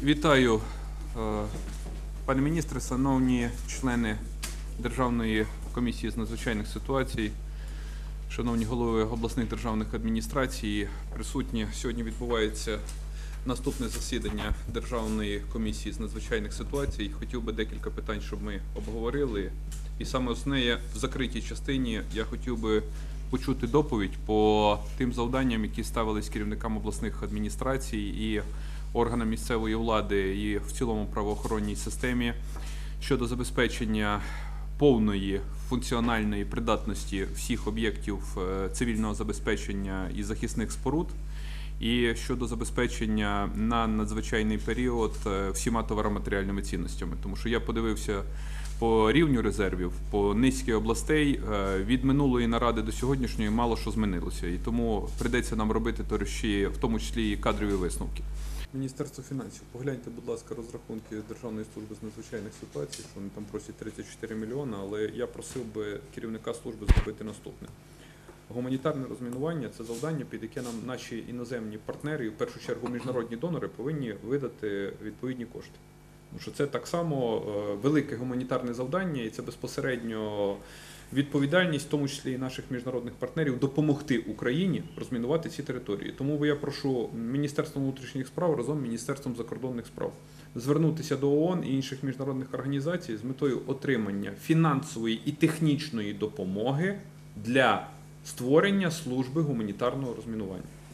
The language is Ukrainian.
Вітаю, пане міністре, шановні члени Державної комісії з надзвичайних ситуацій, шановні голови обласних державних адміністрацій, присутні. Сьогодні відбувається наступне засідання Державної комісії з надзвичайних ситуацій. Хотів би декілька питань, щоб ми обговорили. І саме основне, в закритій частині я хотів би почути доповідь по тим завданням, які ставились керівникам обласних адміністрацій і органам місцевої влади і в цілому правоохоронній системі щодо забезпечення повної функціональної придатності всіх об'єктів цивільного забезпечення і захисних споруд, і щодо забезпечення на надзвичайний період всіма товароматеріальними цінностями. Тому що я подивився по рівню резервів, по низці областей, від минулої наради до сьогоднішньої мало що змінилося. І тому прийдеться нам робити в тому числі і кадрові висновки. Міністерство фінансів, погляньте, будь ласка, розрахунки Державної служби з надзвичайних ситуацій, що вони там просять 34 мільйони, але я просив би керівника служби зробити наступне. Гуманітарне розмінування – це завдання, під яке нам наші іноземні партнери, і в першу чергу міжнародні донори, повинні видати відповідні кошти. Тому що це так само велике гуманітарне завдання, і це безпосередньо відповідальність, в тому числі і наших міжнародних партнерів, допомогти Україні розмінувати ці території. Тому я прошу Міністерство внутрішніх справ разом з Міністерством закордонних справ звернутися до ООН і інших міжнародних організацій з метою отримання фінансової і технічної допомоги для створення служби гуманітарного розмінування.